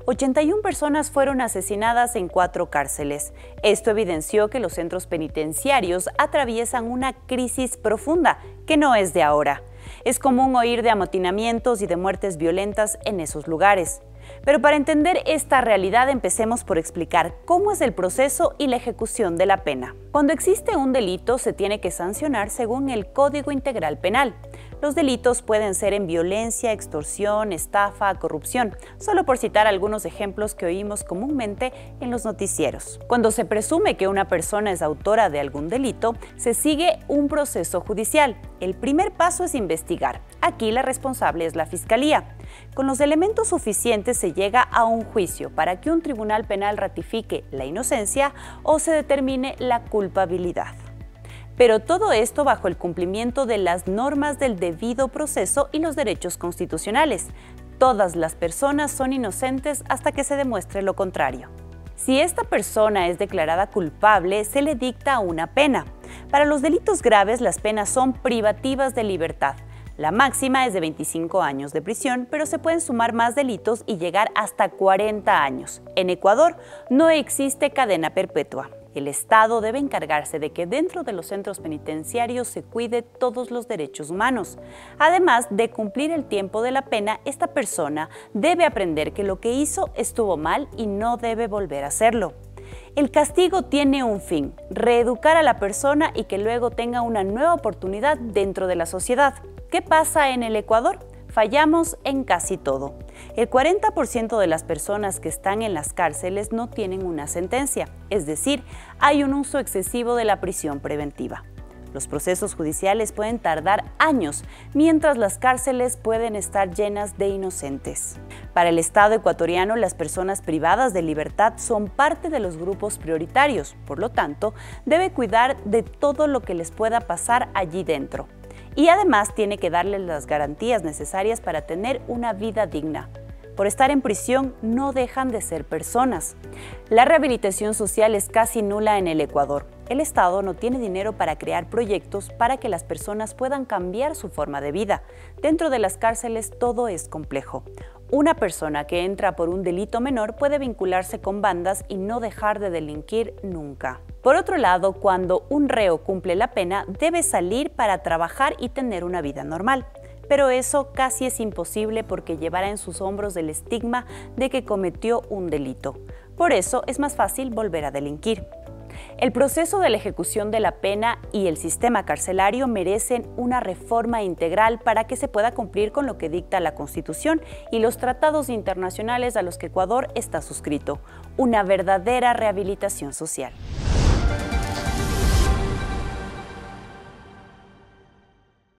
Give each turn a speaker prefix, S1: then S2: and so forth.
S1: 81 personas fueron asesinadas en 4 cárceles. Esto evidenció que los centros penitenciarios atraviesan una crisis profunda que no es de ahora. Es común oír de amotinamientos y de muertes violentas en esos lugares. Pero para entender esta realidad, empecemos por explicar cómo es el proceso y la ejecución de la pena. Cuando existe un delito, se tiene que sancionar según el Código Integral Penal. Los delitos pueden ser en violencia, extorsión, estafa, corrupción, solo por citar algunos ejemplos que oímos comúnmente en los noticieros. Cuando se presume que una persona es autora de algún delito, se sigue un proceso judicial. El primer paso es investigar. Aquí la responsable es la Fiscalía. Con los elementos suficientes se llega a un juicio para que un tribunal penal ratifique la inocencia o se determine la culpabilidad. Pero todo esto bajo el cumplimiento de las normas del debido proceso y los derechos constitucionales. Todas las personas son inocentes hasta que se demuestre lo contrario. Si esta persona es declarada culpable, se le dicta una pena. Para los delitos graves, las penas son privativas de libertad. La máxima es de 25 años de prisión, pero se pueden sumar más delitos y llegar hasta 40 años. En Ecuador no existe cadena perpetua. El Estado debe encargarse de que dentro de los centros penitenciarios se cuide todos los derechos humanos. Además de cumplir el tiempo de la pena, esta persona debe aprender que lo que hizo estuvo mal y no debe volver a hacerlo. El castigo tiene un fin: reeducar a la persona y que luego tenga una nueva oportunidad dentro de la sociedad. ¿Qué pasa en el Ecuador? Fallamos en casi todo. El 40% de las personas que están en las cárceles no tienen una sentencia, es decir, hay un uso excesivo de la prisión preventiva. Los procesos judiciales pueden tardar años, mientras las cárceles pueden estar llenas de inocentes. Para el Estado ecuatoriano, las personas privadas de libertad son parte de los grupos prioritarios, por lo tanto, debe cuidar de todo lo que les pueda pasar allí dentro. Y además tiene que darles las garantías necesarias para tener una vida digna. Por estar en prisión no dejan de ser personas. La rehabilitación social es casi nula en el Ecuador. El Estado no tiene dinero para crear proyectos para que las personas puedan cambiar su forma de vida. Dentro de las cárceles todo es complejo. Una persona que entra por un delito menor puede vincularse con bandas y no dejar de delinquir nunca. Por otro lado, cuando un reo cumple la pena, debe salir para trabajar y tener una vida normal. Pero eso casi es imposible porque llevará en sus hombros el estigma de que cometió un delito. Por eso es más fácil volver a delinquir. El proceso de la ejecución de la pena y el sistema carcelario merecen una reforma integral para que se pueda cumplir con lo que dicta la Constitución y los tratados internacionales a los que Ecuador está suscrito. Una verdadera rehabilitación social.